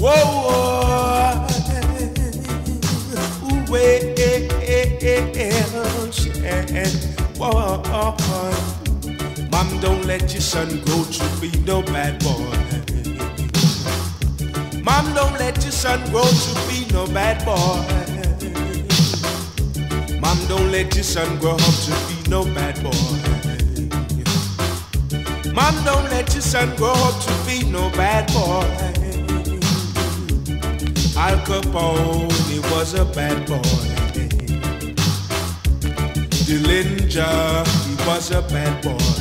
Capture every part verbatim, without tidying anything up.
Whoa, well, whoa. Mom, don't let your son grow to be no bad boy. Mom, don't let your son grow to be no bad boy. Mom, don't let your son grow up to be no bad boy. Mom, don't let your son grow up to be no bad boy. Al Capone, he was a bad boy. Dillinger, he was a bad boy.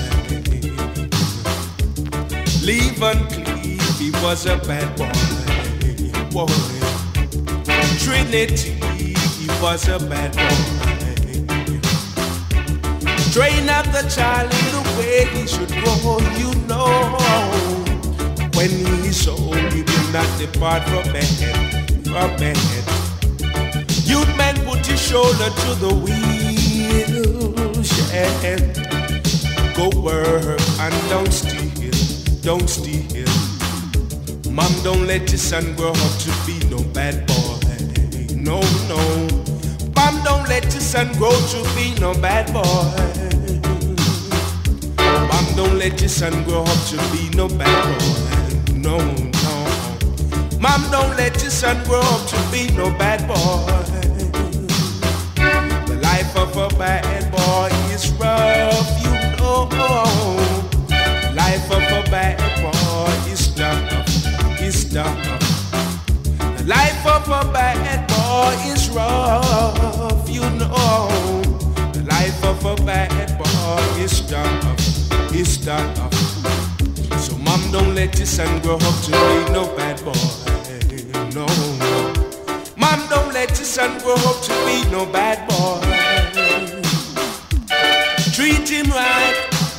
Lee Van Cleef, he was a bad boy. boy. Trinity, he was a bad boy. Train up the child in the way he should grow, you know. When he's old, he will not depart from bed, from bed. Youth man, put your shoulder to the wheel, yeah. Go work and don't steal, don't steal. Mom, don't let your son grow up to be no bad boy, no, no. Mom, don't let your son grow to be no bad boy. Mom, don't let your son grow up to be no bad boy, no, no. Mom, don't let your son grow up to be no bad boy. The life of a bad boy is rough, you know. The life of a bad boy is tough, is tough. The life of a bad boy is rough, you know. The life of a bad boy is tough, is tough. So mom, don't let your son grow up to be no bad boy, no. Mom, don't let your son grow up to be no bad boy. Treat him right,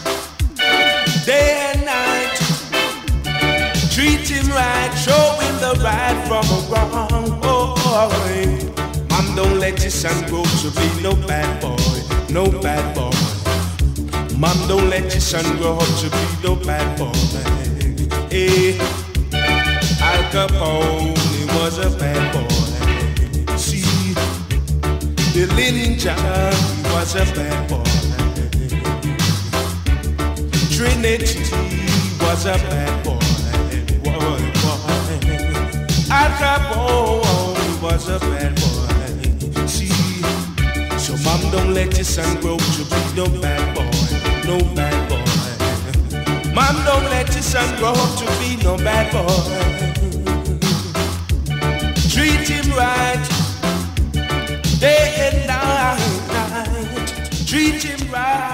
day and night. Treat him right, show him the right from a wrong boy. Mom, don't let your son grow to be no bad boy, no bad boy. Mom, don't let your son grow up to be no bad boy. Hey, Al Capone, he was a bad boy. See, the Dillinger, he was a bad boy. Trinity was a bad boy. Al Capone was a bad boy. See, so mom, don't let your son grow to be no bad boy, no bad boy. Mom, don't let your son grow up to be no bad boy. Treat him right, day and night, night. Treat him right.